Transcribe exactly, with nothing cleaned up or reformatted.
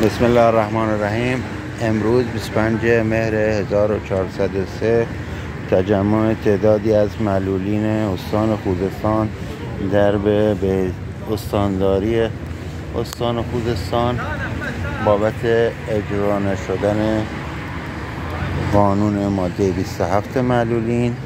بسم الله الرحمن الرحیم. امروز بیست و پنجم مهر هزار و چهارصد و سه تجمع تعدادی از معلولین استان خوزستان در به استانداری استان خوزستان بابت اجرا نشدن قانون ماده بیست و هفت معلولین